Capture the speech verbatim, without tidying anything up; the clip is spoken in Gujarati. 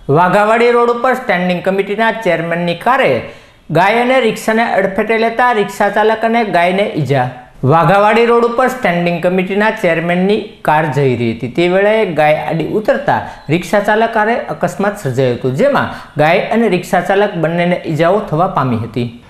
વાઘાવાડી રોડ ઉપર સ્ટેન્ડિંગ કમિટીના ચેરમેનની કારે ગાય અને રિક્ષાને અડફેટે લેતા રિક્ષા ચાલક અને ગાયને ઈજા। વાઘાવાડી રોડ ઉપર સ્ટેન્ડિંગ કમિટીના ચેરમેનની કાર જઈ રહી હતી તે વેળાએ ગાય આડી ઉતરતા રિક્ષા ચાલક હારે અકસ્માત સર્જાયો હતો, જેમાં ગાય અને રિક્ષા ચાલક બંનેને ઈજાઓ થવા પામી હતી।